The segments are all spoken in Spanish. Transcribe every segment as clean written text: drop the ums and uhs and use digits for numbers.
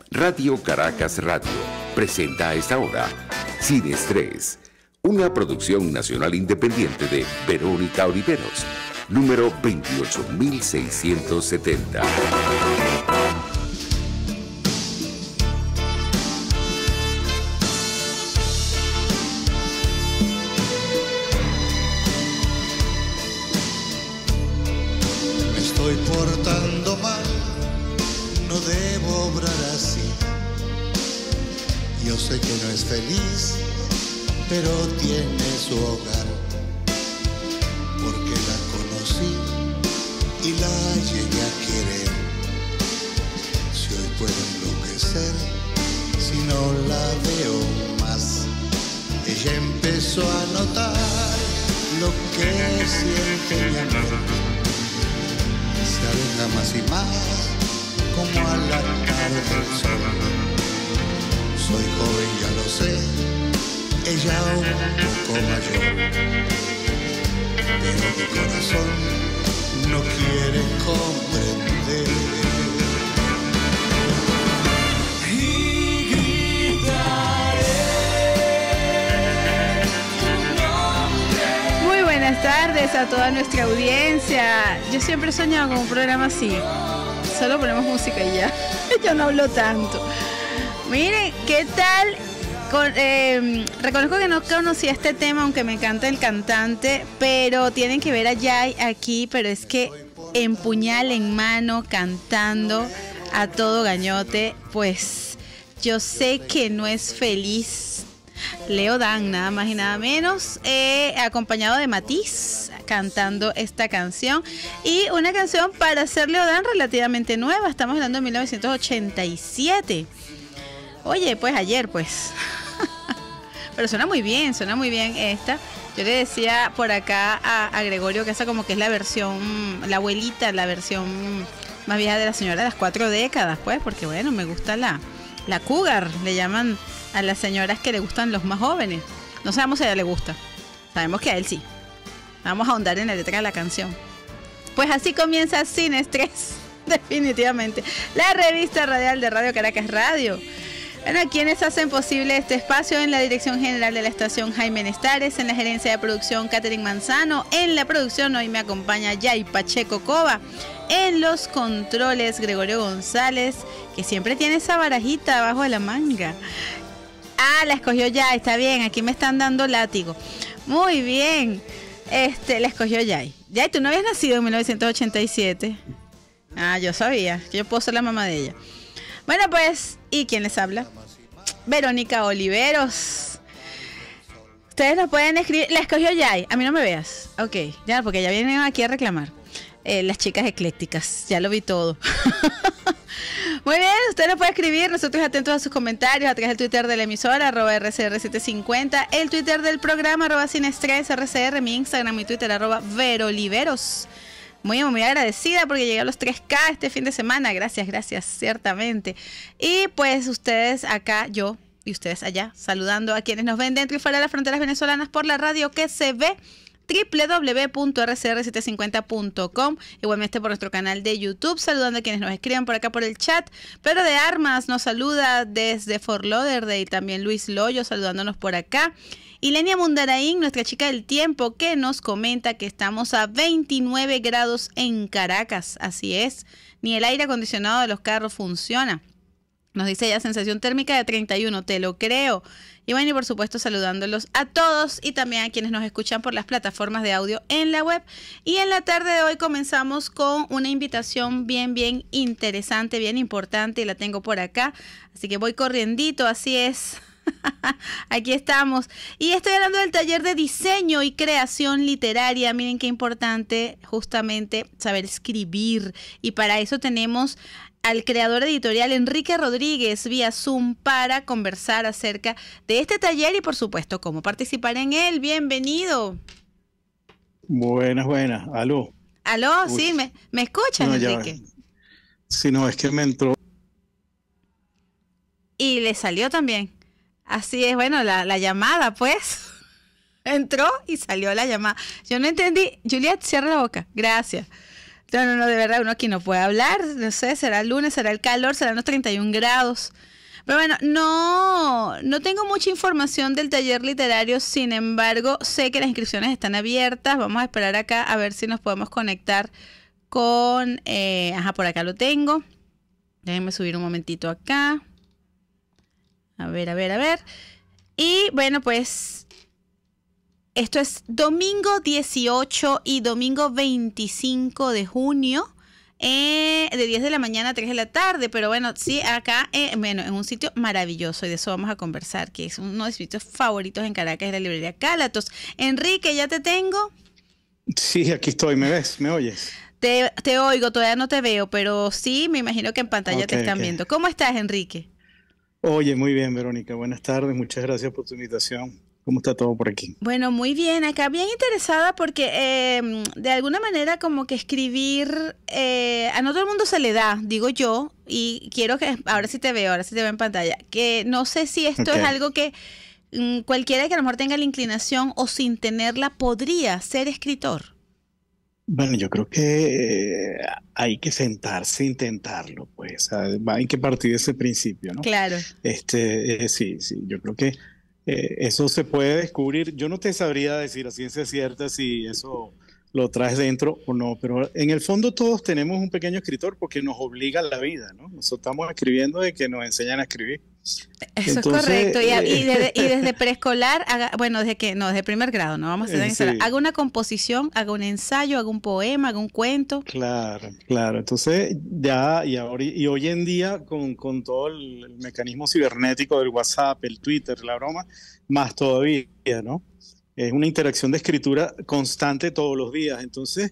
Radio Caracas Radio presenta a esta hora Sin Estrés, una producción nacional independiente de Verónica Oliveros, número 28670. Me estoy portando mal, no debo obrar así. Yo sé que no es feliz, pero tiene su hogar, porque la conocí y la llegué a querer. Si hoy puedo enloquecer, si no la veo más. Ella empezó a notar lo que siente mi amor. Se aleja más y más, como a la tarde del sol. Soy joven, ya lo sé, ella un poco mayor, pero mi corazón no quiere comprender. Y gritaré tu nombre. Muy buenas tardes a toda nuestra audiencia. Yo siempre he soñado con un programa así. Solo ponemos música y ya. Yo no hablo tanto. Miren, ¿qué tal? Reconozco que no conocía este tema, aunque me encanta el cantante, pero tienen que ver a Jay aquí, pero es que en puñal en mano, cantando a todo gañote, pues yo sé que no es feliz. Leo Dan, nada más y nada menos, acompañado de Matiz, cantando esta canción. Y una canción para ser Leo Dan relativamente nueva, estamos hablando de 1987. Oye, pues ayer, pues. Pero suena muy bien esta. Yo le decía por acá a Gregorio que esa como que es la versión, la abuelita, la versión más vieja de la señora de las 4 décadas, pues, porque bueno, me gusta la cougar, le llaman a las señoras que le gustan los más jóvenes. No sabemos si a ella le gusta, sabemos que a él sí. Vamos a ahondar en la letra de la canción. Pues así comienza Sin Estrés, definitivamente, la revista radial de Radio Caracas Radio. Bueno, quienes hacen posible este espacio: en la dirección general de la estación Jaime Nestares, en la gerencia de producción Catherine Manzano, en la producción hoy me acompaña Jay Pacheco Cova, en los controles Gregorio González, que siempre tiene esa barajita abajo de la manga. Ah, la escogió Jay, está bien, aquí me están dando látigo. Muy bien, la escogió Jay. Jay, tú no habías nacido en 1987. Ah, yo sabía, que yo puedo ser la mamá de ella. Bueno, pues, ¿y quién les habla? Verónica Oliveros. Ustedes nos pueden escribir. La escogió Jay. A mí no me veas. Ok, ya, porque ya vienen aquí a reclamar. Las chicas eclécticas. Ya lo vi todo. Muy bien, ustedes nos pueden escribir. Nosotros atentos a sus comentarios a través del Twitter de la emisora, @RCR750. El Twitter del programa, @SinEstrésRCR. Mi Instagram, mi Twitter, @Veroliveros. Muy agradecida porque llegué a los 3K este fin de semana. Gracias, ciertamente. Y pues ustedes acá, yo y ustedes allá, saludando a quienes nos ven dentro y fuera de las fronteras venezolanas por la radio que se ve, www.rcr750.com, igualmente por nuestro canal de YouTube, saludando a quienes nos escriban por acá por el chat. Pero de Armas nos saluda desde Fort Lauderdale, también Luis Loyo saludándonos por acá. Y Lenia Mundaraín, nuestra chica del tiempo, que nos comenta que estamos a 29 grados en Caracas. Así es, ni el aire acondicionado de los carros funciona. Nos dice ya sensación térmica de 31, te lo creo. Y bueno, y por supuesto saludándolos a todos y también a quienes nos escuchan por las plataformas de audio en la web. Y en la tarde de hoy comenzamos con una invitación bien interesante, bien importante, y la tengo por acá. Así que voy corriendito, así es. Aquí estamos. Y estoy hablando del taller de diseño y creación literaria. Miren qué importante justamente saber escribir. Y para eso tenemos al creador editorial Enrique Rodríguez vía Zoom para conversar acerca de este taller y por supuesto cómo participar en él. Bienvenido. Buenas. Aló. Uy. Sí, ¿me escuchas, no, Enrique? Sí, no, es que me entró. Y le salió también. Así es, bueno, la llamada, pues. Entró y salió la llamada. Yo no entendí. Juliet, cierra la boca. Gracias. No, de verdad, uno aquí no puede hablar. No sé, será el lunes, será el calor, serán los 31 grados. Pero bueno, no tengo mucha información del taller literario, sin embargo, sé que las inscripciones están abiertas. Vamos a esperar acá a ver si nos podemos conectar con... por acá lo tengo. Déjenme subir un momentito acá. A ver. Y bueno, pues esto es domingo 18 y domingo 25 de junio. De 10 de la mañana a 3 de la tarde, pero bueno, sí, acá, en un sitio maravilloso, y de eso vamos a conversar, que es uno de mis sitios favoritos en Caracas, es la librería Cálatos. Enrique, ¿ya te tengo? Sí, aquí estoy. ¿Me ves? ¿Me oyes? Te oigo, todavía no te veo, pero sí, me imagino que en pantalla te están viendo. ¿Cómo estás, Enrique? Oye, muy bien, Verónica. Buenas tardes. Muchas gracias por tu invitación. ¿Cómo está todo por aquí? Bueno, muy bien. Acá bien interesada porque de alguna manera como que escribir a no todo el mundo se le da, digo yo, y quiero que, ahora sí te veo en pantalla, que no sé si esto es algo que cualquiera que a lo mejor tenga la inclinación o sin tenerla podría ser escritor. Bueno, yo creo que hay que sentarse e intentarlo, pues. Hay que partir de ese principio, ¿no? Claro. Sí, yo creo que eso se puede descubrir. Yo no te sabría decir a ciencia cierta si eso lo traes dentro o no, pero en el fondo todos tenemos un pequeño escritor porque nos obliga a la vida, ¿no? Nosotros estamos escribiendo de que nos enseñan a escribir. Eso Entonces, es correcto. Y desde preescolar, desde primer grado, no vamos a hacer haga una composición, haga un ensayo, haga un poema, haga un cuento. Claro. Entonces, hoy en día, con todo el mecanismo cibernético del WhatsApp, el Twitter, la broma, más todavía, ¿no? Es una interacción de escritura constante todos los días. Entonces,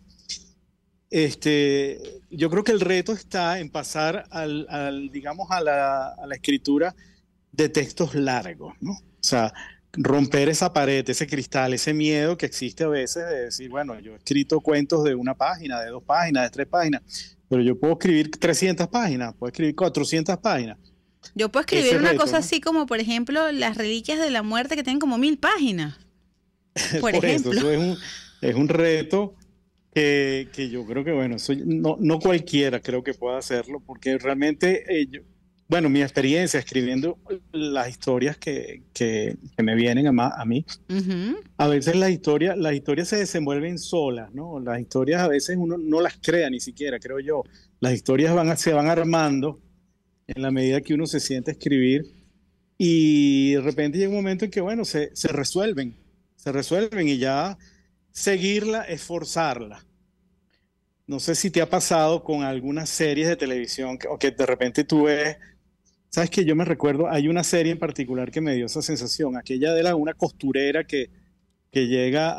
yo creo que el reto está en pasar digamos, a la escritura de textos largos, ¿no? O sea, romper esa pared, ese cristal, ese miedo que existe a veces de decir, bueno, yo he escrito cuentos de 1 página, de 2 páginas, de 3 páginas, pero yo puedo escribir 300 páginas, puedo escribir 400 páginas. Yo puedo escribir una cosa, ¿no? Así como, por ejemplo, las reliquias de la muerte que tienen como 1000 páginas. Por ejemplo. Eso es un reto que yo creo que, bueno, no cualquiera creo que pueda hacerlo, porque realmente, mi experiencia escribiendo las historias que me vienen a mí, a veces las historias se desenvuelven solas, ¿no? Las historias a veces uno no las crea ni siquiera, creo yo. Las historias se van armando en la medida que uno se siente a escribir, y de repente llega un momento en que, bueno, se resuelven y ya seguirla es forzarla. No sé si te ha pasado con algunas series de televisión o que de repente tú ves, sabes que yo me recuerdo, hay una serie en particular que me dio esa sensación, aquella de una costurera que llega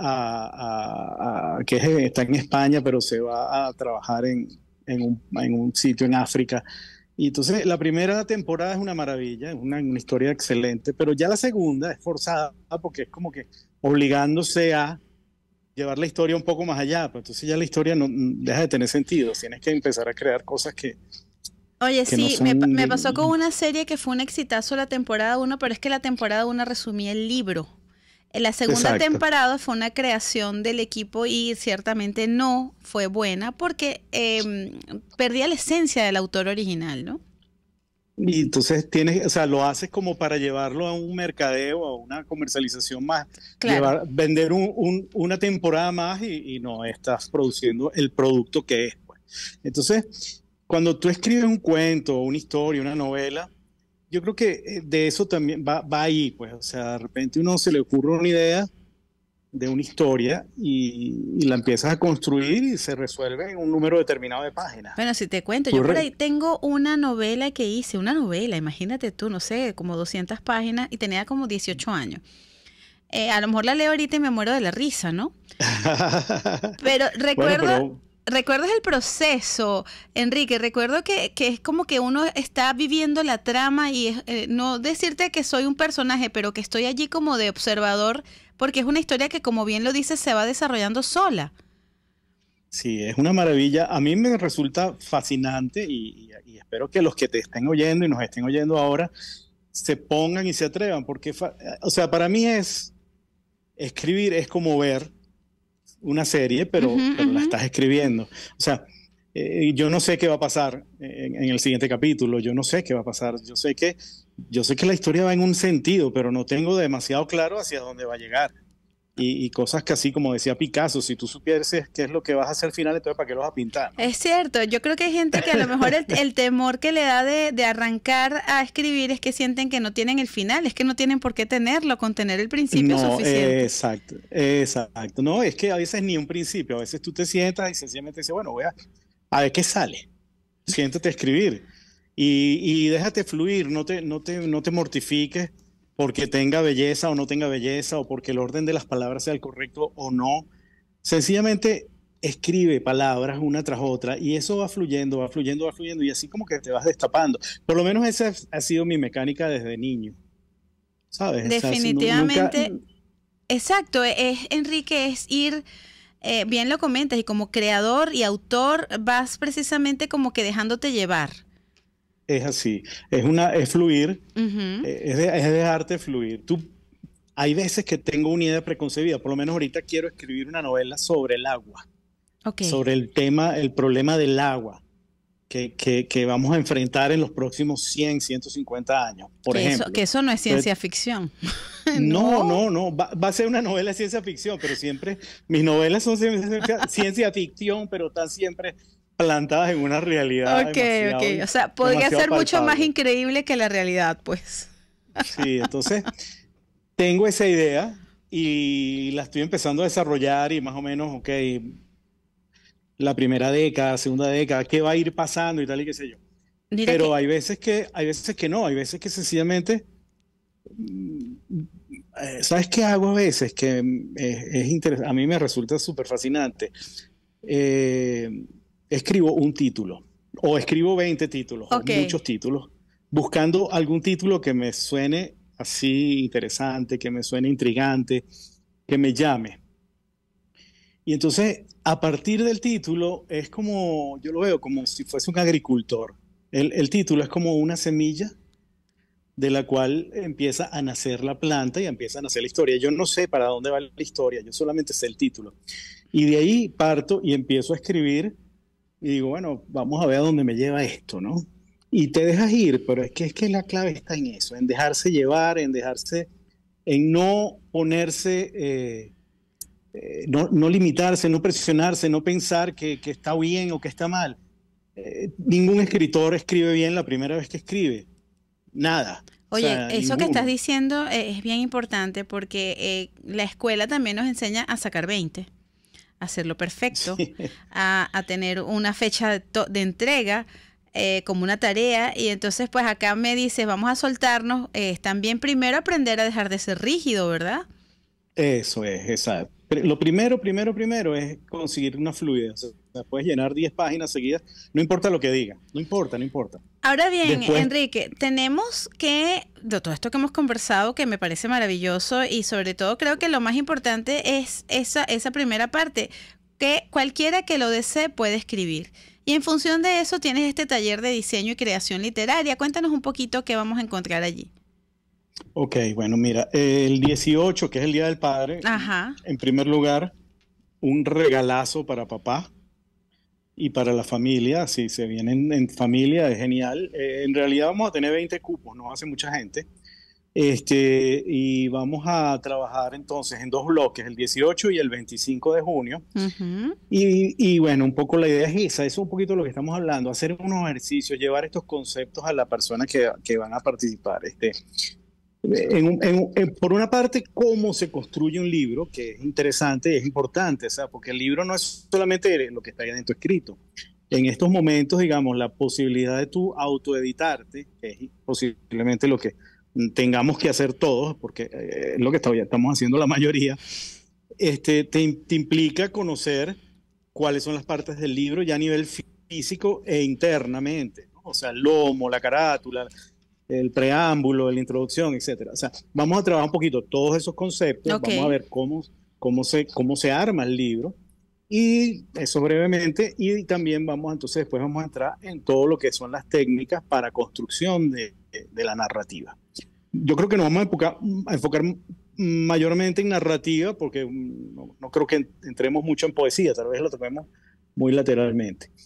está en España, pero se va a trabajar en un sitio en África. Y entonces la primera temporada es una maravilla, es una historia excelente, pero ya la segunda es forzada porque es como que obligándose a llevar la historia un poco más allá, pero entonces ya la historia no deja de tener sentido, tienes que empezar a crear cosas que... Oye, sí, me pasó con una serie que fue un exitazo la temporada 1, pero es que la temporada 1 resumía el libro. La segunda temporada fue una creación del equipo y ciertamente no fue buena porque perdía la esencia del autor original, ¿no? Y entonces lo haces como para llevarlo a un mercadeo, a una comercialización más, claro. Vender una temporada más y no estás produciendo el producto que es, pues. Entonces, cuando tú escribes un cuento, una historia, una novela, yo creo que de eso también va ahí, pues. O sea, de repente uno se le ocurre una idea de una historia y la empiezas a construir y se resuelve en un número determinado de páginas. Bueno, si te cuento, yo por ahí tengo una novela que hice, imagínate tú, no sé, como 200 páginas y tenía como 18 años. A lo mejor la leo ahorita y me muero de la risa, ¿no? Pero recuerdo... ¿Recuerdas el proceso, Enrique? Recuerdo que es como que uno está viviendo la trama y no decirte que soy un personaje, pero que estoy allí como de observador, porque es una historia que, como bien lo dices, se va desarrollando sola. Sí, es una maravilla. A mí me resulta fascinante y espero que los que te estén oyendo y nos estén oyendo ahora se pongan y se atrevan, porque, para mí escribir es como ver una serie, pero la estás escribiendo. O sea, Yo no sé qué va a pasar en el siguiente capítulo, yo no sé qué va a pasar, yo sé que la historia va en un sentido, pero no tengo demasiado claro hacia dónde va a llegar. Y cosas que así como decía Picasso, si tú supieras qué es lo que vas a hacer al final, entonces ¿para qué lo vas a pintar? Es cierto, yo creo que hay gente que a lo mejor el temor que le da de arrancar a escribir es que sienten que no tienen el final, es que no tienen por qué tenerlo, con tener el principio suficiente. Exacto. No, es que a veces ni un principio, a veces tú te sientas y sencillamente dices, bueno, voy a ver qué sale. Siéntate a escribir y déjate fluir, no te mortifiques porque tenga belleza o no tenga belleza, o porque el orden de las palabras sea el correcto o no. Sencillamente escribe palabras una tras otra y eso va fluyendo, y así como que te vas destapando. Por lo menos esa ha sido mi mecánica desde niño, ¿sabes? Definitivamente, O sea, nunca... exacto, Enrique, es ir, bien lo comentas, y como creador y autor vas precisamente como que dejándote llevar. Es así, es fluir, Uh-huh. es dejarte fluir. Hay veces que tengo una idea preconcebida, por lo menos ahorita quiero escribir una novela sobre el agua, Okay. sobre el problema del agua que vamos a enfrentar en los próximos 100, 150 años, por ejemplo. Que eso no es ciencia ficción. No, va a ser una novela de ciencia ficción, pero siempre, mis novelas son ciencia ficción, pero están siempre plantadas en una realidad. Ok. O sea, podría ser mucho más increíble que la realidad, pues. Sí, entonces tengo esa idea y la estoy empezando a desarrollar y más o menos, ok, la primera década, segunda década, qué va a ir pasando y tal y qué sé yo. Mira Pero que, hay veces que no, hay veces que sencillamente, ¿sabes qué hago a veces? Que es interesante, a mí me resulta súper fascinante. Escribo un título o escribo 20 títulos o muchos títulos, buscando algún título que me suene así interesante, que me suene intrigante, que me llame. Y entonces, a partir del título, es como, yo lo veo como si fuese un agricultor. El título es como una semilla de la cual empieza a nacer la planta y empieza a nacer la historia. Yo no sé para dónde va la historia, yo solamente sé el título. Y de ahí parto y empiezo a escribir y digo, bueno, vamos a ver a dónde me lleva esto, ¿no? Y te dejas ir, pero es que la clave está en eso, en dejarse llevar, en no ponerse, no limitarse, no presionarse, no pensar que está bien o que está mal. Ningún escritor escribe bien la primera vez que escribe. Nada. Oye, o sea, eso ninguno. que estás diciendo es bien importante porque la escuela también nos enseña a sacar 20, a hacerlo perfecto, Sí. a tener una fecha de entrega como una tarea, y entonces pues acá me dices, vamos a soltarnos, también primero aprender a dejar de ser rígido, ¿verdad? Eso es, exacto. Lo primero es conseguir una fluidez. O sea, puedes llenar 10 páginas seguidas, no importa lo que diga, no importa. Ahora bien, Después, Enrique, tenemos que, de todo esto que hemos conversado, que me parece maravilloso, y sobre todo creo que lo más importante es esa primera parte, que cualquiera que lo desee puede escribir. Y en función de eso tienes este taller de diseño y creación literaria. Cuéntanos un poquito qué vamos a encontrar allí. ok, bueno, mira, el 18, que es el Día del Padre, Ajá. en primer lugar, un regalazo para papá y para la familia. Si se vienen en familia, es genial. En realidad vamos a tener 20 cupos, no hace mucha gente. Y vamos a trabajar entonces en 2 bloques, el 18 y el 25 de junio. Uh-huh. Y bueno, un poco la idea es esa, eso es un poquito lo que estamos hablando, hacer unos ejercicios, llevar estos conceptos a la persona que van a participar. Por una parte, cómo se construye un libro, que es interesante, es importante, o sea, porque el libro no es solamente lo que está ahí adentro escrito. En estos momentos, digamos, la posibilidad de tú autoeditarte, que es posiblemente lo que tengamos que hacer todos, porque es lo que estamos haciendo la mayoría, te implica conocer cuáles son las partes del libro ya a nivel físico e internamente, ¿no? O sea, el lomo, la carátula, el preámbulo, la introducción, etcétera. O sea, vamos a trabajar un poquito todos esos conceptos, Okay. vamos a ver cómo se arma el libro, y eso brevemente, y también después vamos a entrar en todo lo que son las técnicas para construcción de la narrativa. Yo creo que nos vamos a enfocar mayormente en narrativa, porque no creo que entremos mucho en poesía, tal vez lo tomemos muy lateralmente.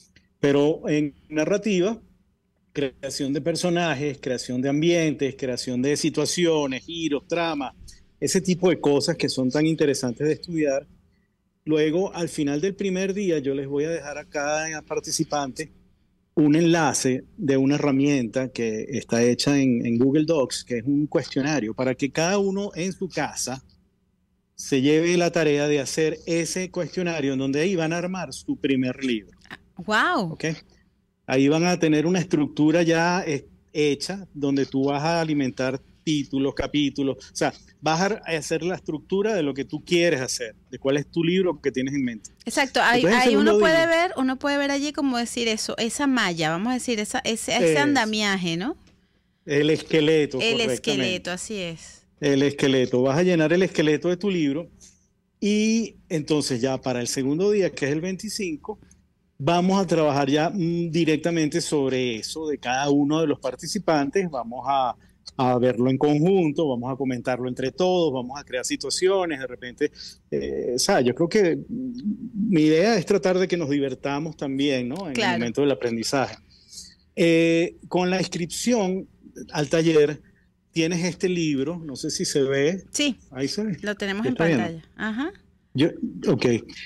Pero en narrativa, creación de personajes, creación de ambientes, creación de situaciones, giros, tramas, ese tipo de cosas que son tan interesantes de estudiar. Luego, al final del primer día, yo les voy a dejar a cada participante un enlace de una herramienta que está hecha en Google Docs, que es un cuestionario, para que cada uno en su casa se lleve la tarea de hacer ese cuestionario en donde ahí van a armar su primer libro. ¡Wow! ¿Ok? Ahí van a tener una estructura ya hecha, donde tú vas a alimentar títulos, capítulos, o sea, vas a hacer la estructura de lo que tú quieres hacer, de cuál es tu libro que tienes en mente. Exacto, ahí uno puede ver allí, como decir eso, esa malla, vamos a decir, ese andamiaje, ¿no? El esqueleto, el esqueleto, así es. El esqueleto, vas a llenar el esqueleto de tu libro y entonces ya para el segundo día, que es el 25, vamos a trabajar ya directamente sobre eso de cada uno de los participantes, vamos a verlo en conjunto, vamos a comentarlo entre todos, vamos a crear situaciones, de repente, o sea, yo creo que mi idea es tratar de que nos divertamos también, ¿no? En el momento del aprendizaje. Con la inscripción al taller, tienes este libro, no sé si se ve. Sí, ahí se ve. Lo tenemos en pantalla. Ajá. Ok.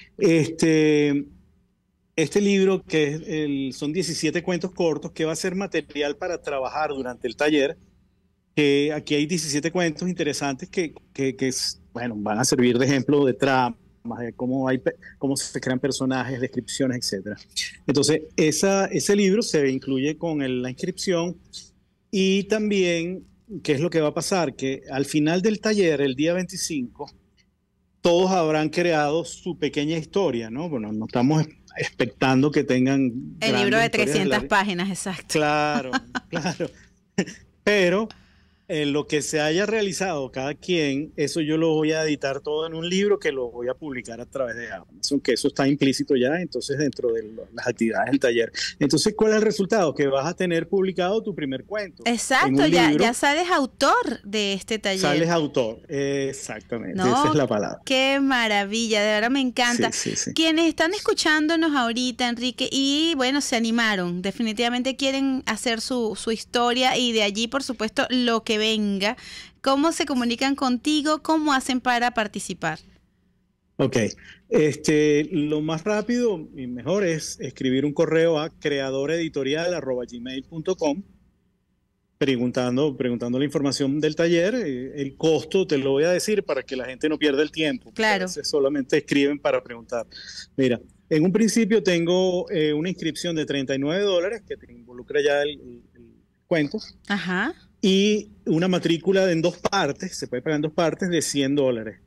Este libro, que son 17 cuentos cortos, que va a ser material para trabajar durante el taller. Aquí hay 17 cuentos interesantes que bueno, van a servir de ejemplo de tramas, de cómo se crean personajes, descripciones, etc. Entonces, ese libro se incluye con la inscripción y también, ¿qué es lo que va a pasar? Que al final del taller, el día 25, todos habrán creado su pequeña historia, ¿no? Bueno, no estamos expectando que tengan... El libro de 300 páginas, exacto. Claro, claro. Pero lo que se haya realizado cada quien, eso yo lo voy a editar todo en un libro que lo voy a publicar a través de Amazon, que eso está implícito ya, entonces dentro de las actividades del taller. Entonces, ¿cuál es el resultado? Que vas a tener publicado tu primer cuento. Exacto, ya sales autor de este taller. Sales autor, exactamente, esa es la palabra. Qué maravilla, de verdad me encanta. Sí. Quienes están escuchándonos ahorita, Enrique, y bueno, se animaron, definitivamente quieren hacer su historia y de allí, por supuesto, lo que venga. ¿Cómo se comunican contigo? ¿Cómo hacen para participar? Ok, lo más rápido y mejor es escribir un correo a creadoreditorial@gmail.com preguntando la información del taller. El costo te lo voy a decir para que la gente no pierda el tiempo. Claro. A veces solamente escriben para preguntar. Mira, en un principio tengo una inscripción de $39 que te involucra ya el cuento. Ajá. Y una matrícula en 2 partes, se puede pagar en 2 partes, de $100.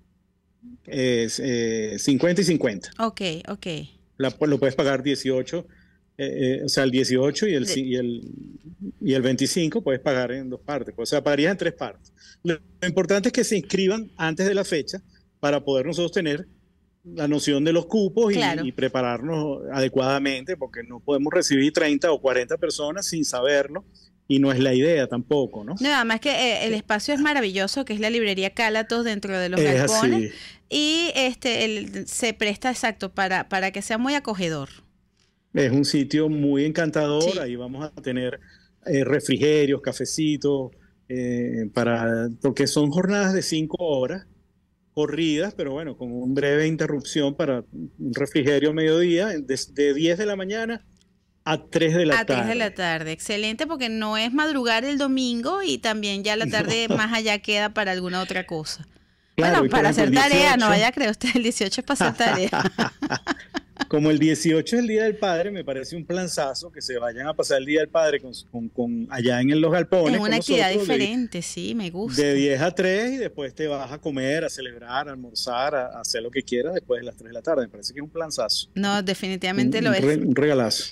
50 y 50. Ok. Lo puedes pagar 18, o sea, el 18 y el 25 puedes pagar en 2 partes, o sea, pagarías en 3 partes. Lo importante es que se inscriban antes de la fecha para poder nosotros tener la noción de los cupos y prepararnos adecuadamente, porque no podemos recibir 30 o 40 personas sin saberlo. Y no es la idea tampoco, ¿no? No, además que el espacio es maravilloso, que es la librería Cálatos dentro de los galpones. Y se presta exacto para que sea muy acogedor. Es un sitio muy encantador, ahí vamos a tener refrigerios, cafecitos, porque son jornadas de 5 horas corridas, pero bueno, con una breve interrupción para un refrigerio a mediodía, de 10 de la mañana a 3 de la tarde. A 3 de la tarde, excelente, porque no es madrugar el domingo y también ya la tarde más allá queda para alguna otra cosa. Claro, bueno, para hacer tarea, no vaya a creer usted, el 18 es para hacer tarea. Como el 18 es el Día del Padre, me parece un planzazo que se vayan a pasar el Día del Padre allá en los galpones. Es una actividad diferente, sí, me gusta. De 10 a 3 y después te vas a comer, a celebrar, a almorzar, a hacer lo que quieras después de las 3 de la tarde. Me parece que es un planzazo. No, definitivamente lo es. Un regalazo.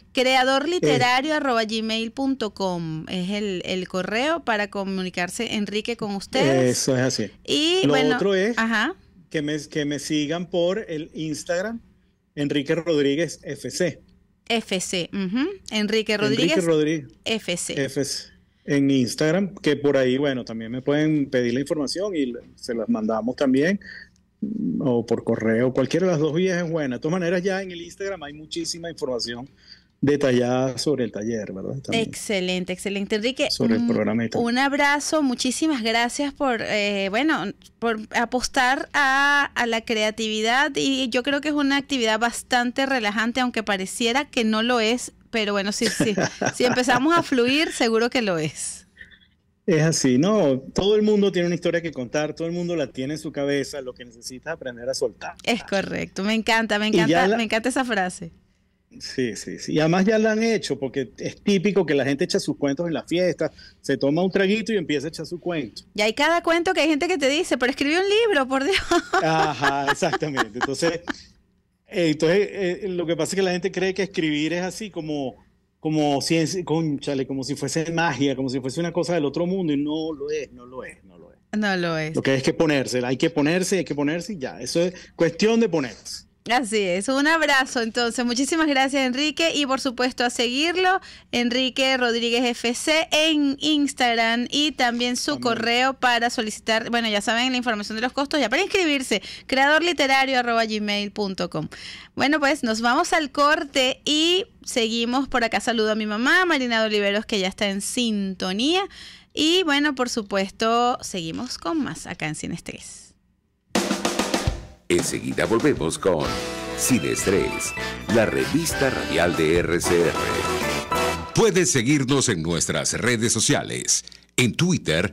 Creadorliterario@gmail.com es el correo para comunicarse, Enrique, con ustedes. Eso es así. Y lo otro es que me sigan por el Instagram, Enrique Rodríguez FC. FC, Enrique Rodríguez FC. En Instagram, que por ahí, bueno, también me pueden pedir la información y se las mandamos también, o por correo, cualquiera de las 2 vías es buena. De todas maneras, ya en el Instagram hay muchísima información detallada sobre el taller, ¿verdad? También. Excelente, excelente, Enrique. Sobre el programa y todo. Un abrazo, muchísimas gracias por apostar a la creatividad, y yo creo que es una actividad bastante relajante, aunque pareciera que no lo es, pero bueno, si empezamos a fluir, seguro que lo es. Es así, ¿no? Todo el mundo tiene una historia que contar, todo el mundo la tiene en su cabeza, lo que necesita es aprender a soltar. Es correcto, me encanta esa frase. Sí. Y además ya la han hecho, porque es típico que la gente echa sus cuentos en las fiestas, se toma un traguito y empieza a echar su cuento. Y hay cada cuento que hay gente que te dice, pero escribí un libro, por Dios. Ajá, exactamente. Entonces lo que pasa es que la gente cree que escribir es así como ciencia, cónchale, como si fuese magia, como si fuese una cosa del otro mundo, y no lo es. No lo es. Lo que hay que ponerse y ya. Eso es cuestión de ponerse. Así es, un abrazo entonces, muchísimas gracias Enrique, y por supuesto a seguirlo, Enrique Rodríguez FC en Instagram, y también su correo para solicitar, bueno, ya saben la información de los costos, ya para inscribirse, creadorliterario@gmail.com. Bueno, pues nos vamos al corte y seguimos por acá. Saludo a mi mamá, Marina de Oliveros, que ya está en sintonía, y bueno, por supuesto, seguimos con más acá en Sin Estrés. Enseguida volvemos con Sin Estrés, la revista radial de RCR. Puedes seguirnos en nuestras redes sociales. En Twitter,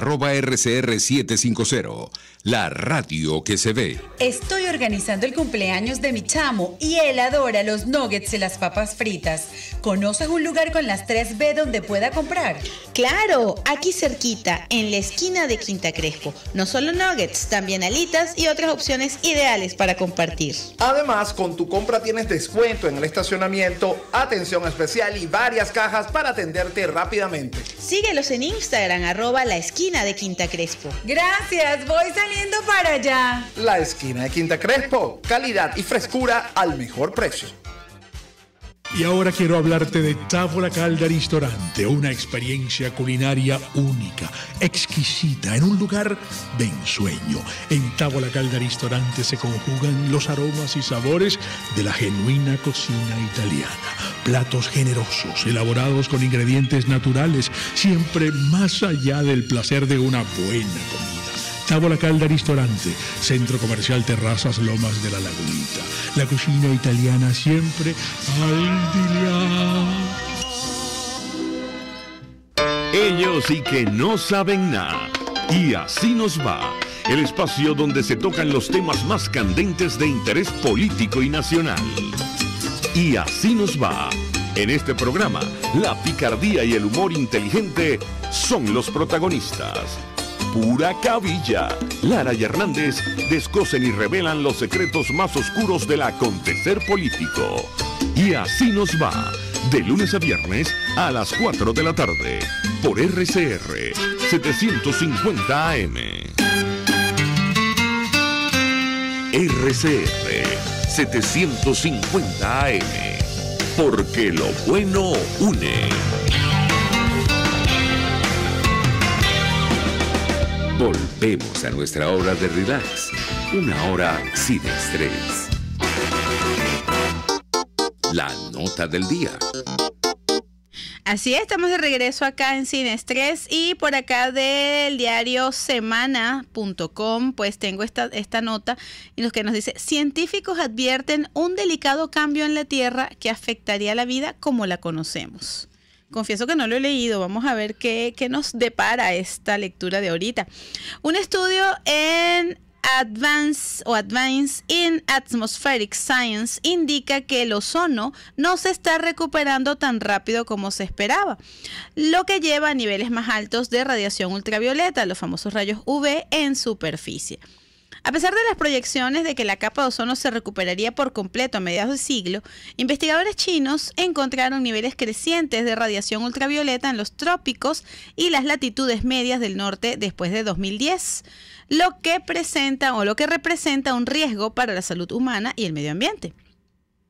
@RCR750, la radio que se ve. Estoy organizando el cumpleaños de mi chamo y él adora los nuggets y las papas fritas. ¿Conoces un lugar con las 3B donde pueda comprar? Claro, aquí cerquita, en la esquina de Quinta Crespo. No solo nuggets, también alitas y otras opciones ideales para compartir. Además, con tu compra tienes descuento en el estacionamiento, atención especial y varias cajas para atenderte rápidamente. Síguelos en Instagram, @la esquina de Quinta Crespo. Gracias, voy saliendo para allá. La esquina de Quinta Crespo, calidad y frescura al mejor precio. Y ahora quiero hablarte de Tavola Calda Ristorante, una experiencia culinaria única, exquisita, en un lugar de ensueño. En Tavola Calda Ristorante se conjugan los aromas y sabores de la genuina cocina italiana. Platos generosos, elaborados con ingredientes naturales, siempre más allá del placer de una buena comida. Tavola Calda Ristorante, Centro Comercial Terrazas Lomas de la Lagunita. La cocina italiana siempre al día. Ellos sí que no saben nada. Y así nos va. El espacio donde se tocan los temas más candentes de interés político y nacional. Y así nos va. En este programa, la picardía y el humor inteligente son los protagonistas. Pura cabilla. Lara y Hernández descosen y revelan los secretos más oscuros del acontecer político. Y así nos va, de lunes a viernes a las 4 de la tarde, por RCR 750 AM. RCR 750 AM, porque lo bueno une. Volvemos a nuestra hora de relax, una hora sin estrés. La nota del día. Así es, estamos de regreso acá en Sin Estrés, y por acá del diario semana.com pues tengo esta nota en la que nos dice: científicos advierten un delicado cambio en la Tierra que afectaría la vida como la conocemos. Confieso que no lo he leído, vamos a ver qué nos depara esta lectura de ahorita. Un estudio en Advance in Atmospheric Science indica que el ozono no se está recuperando tan rápido como se esperaba, lo que lleva a niveles más altos de radiación ultravioleta, los famosos rayos UV en superficie. A pesar de las proyecciones de que la capa de ozono se recuperaría por completo a mediados de siglo, investigadores chinos encontraron niveles crecientes de radiación ultravioleta en los trópicos y las latitudes medias del norte después de 2010, lo que representa un riesgo para la salud humana y el medio ambiente.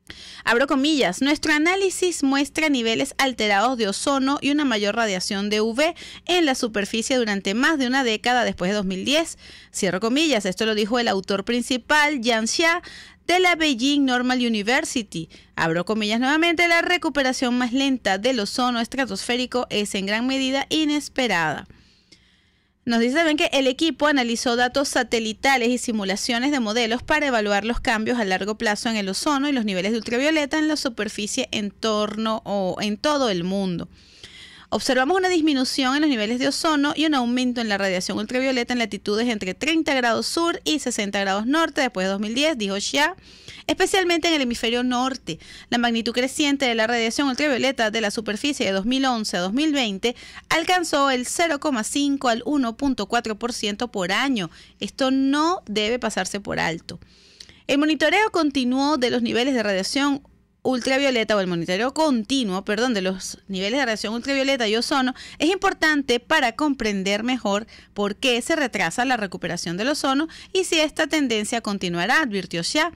Abro comillas, nuestro análisis muestra niveles alterados de ozono y una mayor radiación de UV en la superficie durante más de una década después de 2010. Cierro comillas, esto lo dijo el autor principal, Yan Xia, de la Beijing Normal University. Abro comillas nuevamente, la recuperación más lenta del ozono estratosférico es en gran medida inesperada. Nos dice también que el equipo analizó datos satelitales y simulaciones de modelos para evaluar los cambios a largo plazo en el ozono y los niveles de ultravioleta en la superficie en torno o en todo el mundo. Observamos una disminución en los niveles de ozono y un aumento en la radiación ultravioleta en latitudes entre 30 grados sur y 60 grados norte después de 2010, dijo Xia, especialmente en el hemisferio norte. La magnitud creciente de la radiación ultravioleta de la superficie de 2011 a 2020 alcanzó el 0,5 al 1,4% por año. Esto no debe pasarse por alto. El monitoreo continuo de los niveles de radiación ultravioleta o el monitoreo continuo, de los niveles de radiación ultravioleta y ozono es importante para comprender mejor por qué se retrasa la recuperación del ozono y si esta tendencia continuará, advirtió Xia.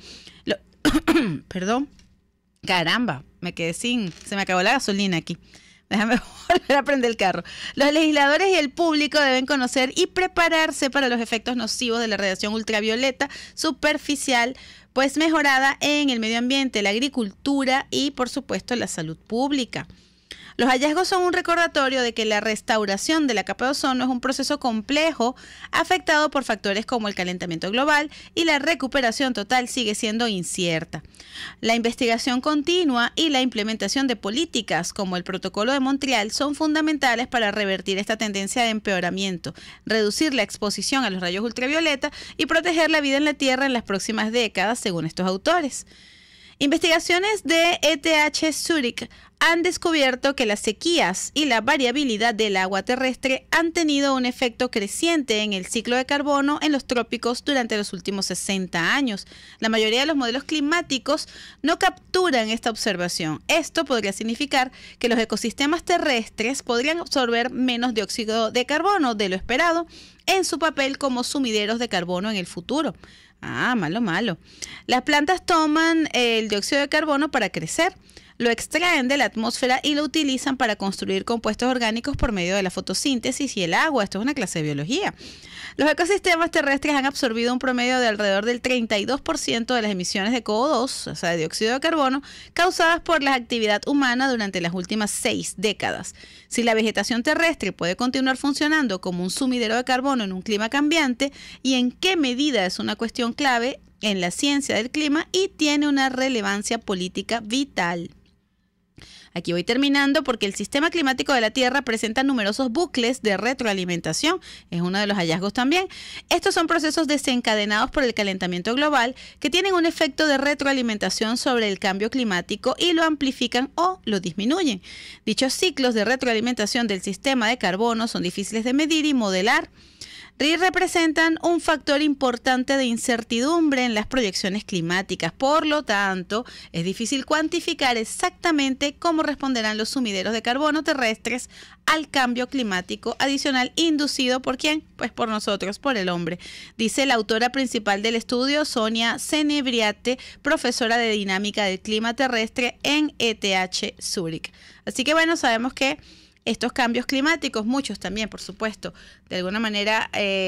Caramba, se me acabó la gasolina aquí. Déjame volver a prender el carro. Los legisladores y el público deben conocer y prepararse para los efectos nocivos de la radiación ultravioleta superficial, pues mejorada en el medio ambiente, la agricultura y, por supuesto, la salud pública. Los hallazgos son un recordatorio de que la restauración de la capa de ozono es un proceso complejo afectado por factores como el calentamiento global y la recuperación total sigue siendo incierta. La investigación continua y la implementación de políticas como el Protocolo de Montreal son fundamentales para revertir esta tendencia de empeoramiento, reducir la exposición a los rayos ultravioleta y proteger la vida en la Tierra en las próximas décadas, según estos autores. Investigaciones de ETH Zurich han descubierto que las sequías y la variabilidad del agua terrestre han tenido un efecto creciente en el ciclo de carbono en los trópicos durante los últimos 60 años. La mayoría de los modelos climáticos no capturan esta observación. Esto podría significar que los ecosistemas terrestres podrían absorber menos dióxido de carbono de lo esperado en su papel como sumideros de carbono en el futuro. Malo. Las plantas toman el dióxido de carbono para crecer, lo extraen de la atmósfera y lo utilizan para construir compuestos orgánicos por medio de la fotosíntesis y el agua. Esto es una clase de biología. Los ecosistemas terrestres han absorbido un promedio de alrededor del 32% de las emisiones de CO2, o sea, de dióxido de carbono, causadas por la actividad humana durante las últimas 6 décadas. Si la vegetación terrestre puede continuar funcionando como un sumidero de carbono en un clima cambiante, y en qué medida es una cuestión clave en la ciencia del clima y tiene una relevancia política vital. Aquí voy terminando porque el sistema climático de la Tierra presenta numerosos bucles de retroalimentación. Es uno de los hallazgos también. Estos son procesos desencadenados por el calentamiento global que tienen un efecto de retroalimentación sobre el cambio climático y lo amplifican o lo disminuyen. Dichos ciclos de retroalimentación del sistema de carbono son difíciles de medir y modelar. Representan un factor importante de incertidumbre en las proyecciones climáticas. Por lo tanto, es difícil cuantificar exactamente cómo responderán los sumideros de carbono terrestres al cambio climático adicional inducido ¿por quién? Pues por nosotros, por el hombre. Dice la autora principal del estudio, Sonia Cenebriate, profesora de dinámica del clima terrestre en ETH Zurich. Así que bueno, sabemos que estos cambios climáticos, muchos también, por supuesto, de alguna manera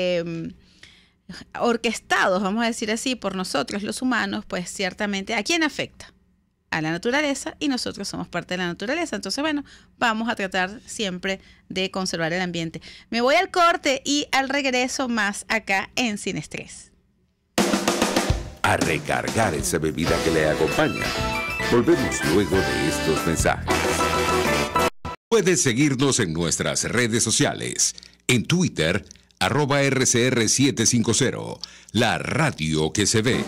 orquestados, vamos a decir así, por nosotros los humanos, pues ciertamente, ¿a quién afecta? A la naturaleza, y nosotros somos parte de la naturaleza. Entonces, bueno, vamos a tratar siempre de conservar el ambiente. Me voy al corte y al regreso más acá en Sin Estrés. A recargar esa bebida que le acompaña. Volvemos luego de estos mensajes. Puedes seguirnos en nuestras redes sociales. En Twitter, @RCR750, la radio que se ve.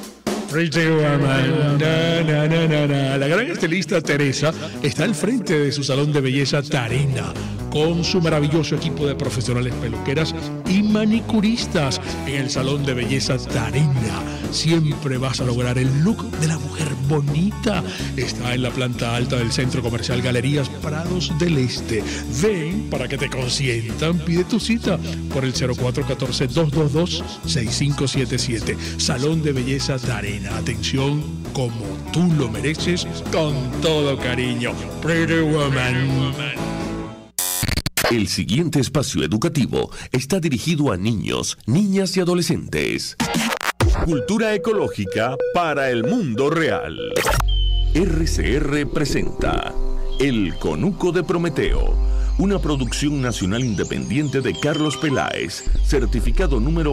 La gran estilista Teresa está al frente de su salón de belleza Tarina, con su maravilloso equipo de profesionales peluqueras y manicuristas. En el salón de belleza Tarina siempre vas a lograr el look de la mujer bonita. Está en la planta alta del Centro Comercial Galerías Prados del Este. Ven para que te consientan. Pide tu cita por el 0414-222-6577. Salón de belleza Tarina. Atención como tú lo mereces, con todo cariño. Pretty Woman. El siguiente espacio educativo está dirigido a niños, niñas y adolescentes. Cultura ecológica para el mundo real. RCR presenta El Conuco de Prometeo, una producción nacional independiente de Carlos Peláez, certificado número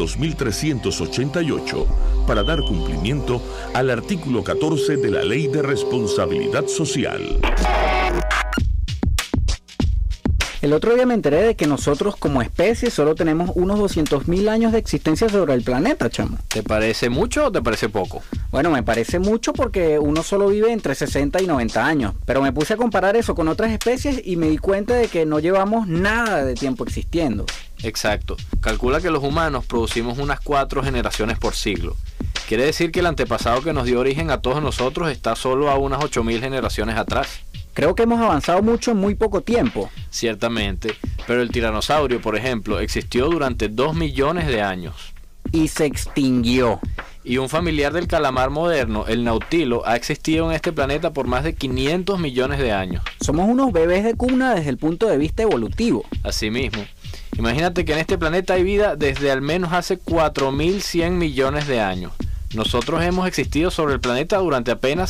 22388, para dar cumplimiento al artículo 14 de la Ley de Responsabilidad Social. El otro día me enteré de que nosotros como especie solo tenemos unos 200.000 años de existencia sobre el planeta, chamo. ¿Te parece mucho o te parece poco? Bueno, me parece mucho porque uno solo vive entre 60 y 90 años. Pero me puse a comparar eso con otras especies y me di cuenta de que no llevamos nada de tiempo existiendo. Exacto. Calcula que los humanos producimos unas 4 generaciones por siglo. Quiere decir que el antepasado que nos dio origen a todos nosotros está solo a unas 8.000 generaciones atrás. Creo que hemos avanzado mucho en muy poco tiempo. Ciertamente, pero el tiranosaurio, por ejemplo, existió durante 2 millones de años. Y se extinguió. Y un familiar del calamar moderno, el nautilo, ha existido en este planeta por más de 500 millones de años. Somos unos bebés de cuna desde el punto de vista evolutivo. Así mismo. Imagínate que en este planeta hay vida desde al menos hace 4.100 millones de años. Nosotros hemos existido sobre el planeta durante apenas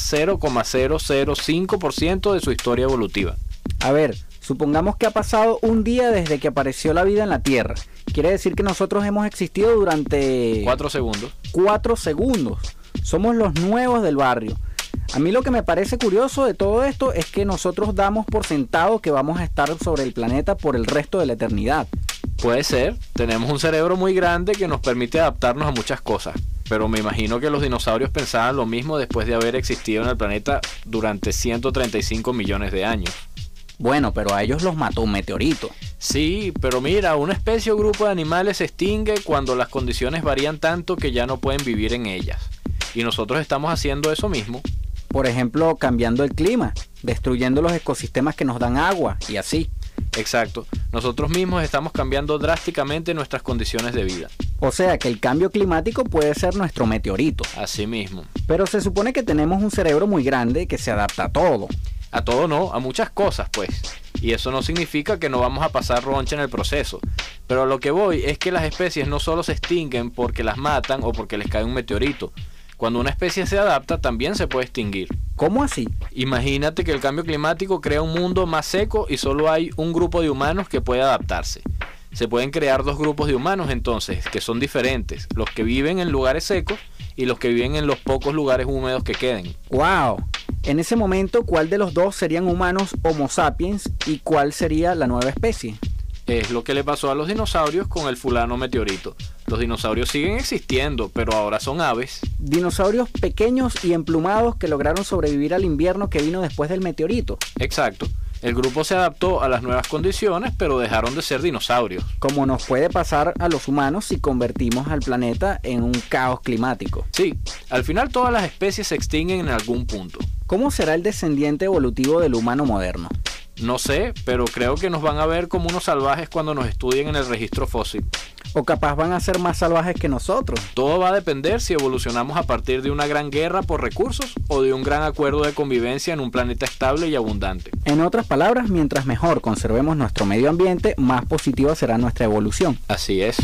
0,005% de su historia evolutiva. A ver, supongamos que ha pasado un día desde que apareció la vida en la Tierra. Quiere decir que nosotros hemos existido durante... 4 segundos. 4 segundos. Somos los nuevos del barrio. A mí lo que me parece curioso de todo esto es que nosotros damos por sentado que vamos a estar sobre el planeta por el resto de la eternidad. Puede ser. Tenemos un cerebro muy grande que nos permite adaptarnos a muchas cosas. Pero me imagino que los dinosaurios pensaban lo mismo después de haber existido en el planeta durante 135 millones de años. Bueno, pero a ellos los mató un meteorito. Sí, pero mira, una especie o grupo de animales se extingue cuando las condiciones varían tanto que ya no pueden vivir en ellas. Y nosotros estamos haciendo eso mismo. Por ejemplo, cambiando el clima, destruyendo los ecosistemas que nos dan agua y así. Exacto. Nosotros mismos estamos cambiando drásticamente nuestras condiciones de vida. O sea que el cambio climático puede ser nuestro meteorito. Así mismo. Pero se supone que tenemos un cerebro muy grande que se adapta a todo. A todo no, a muchas cosas pues. Y eso no significa que no vamos a pasar roncha en el proceso. Pero a lo que voy es que las especies no solo se extinguen porque las matan o porque les cae un meteorito. Cuando una especie se adapta, también se puede extinguir. ¿Cómo así? Imagínate que el cambio climático crea un mundo más seco y solo hay un grupo de humanos que puede adaptarse. Se pueden crear 2 grupos de humanos entonces, que son diferentes, los que viven en lugares secos y los que viven en los pocos lugares húmedos que queden. ¡Wow! En ese momento, ¿cuál de los dos serían humanos Homo sapiens y cuál sería la nueva especie? Es lo que le pasó a los dinosaurios con el fulano meteorito. Los dinosaurios siguen existiendo, pero ahora son aves. Dinosaurios pequeños y emplumados que lograron sobrevivir al invierno que vino después del meteorito. Exacto. El grupo se adaptó a las nuevas condiciones, pero dejaron de ser dinosaurios. Como nos puede pasar a los humanos si convertimos al planeta en un caos climático. Sí, al final todas las especies se extinguen en algún punto. ¿Cómo será el descendiente evolutivo del humano moderno? No sé, pero creo que nos van a ver como unos salvajes cuando nos estudien en el registro fósil. O capaz van a ser más salvajes que nosotros. Todo va a depender si evolucionamos a partir de una gran guerra por recursos o de un gran acuerdo de convivencia en un planeta estable y abundante. En otras palabras, mientras mejor conservemos nuestro medio ambiente, más positiva será nuestra evolución. Así es.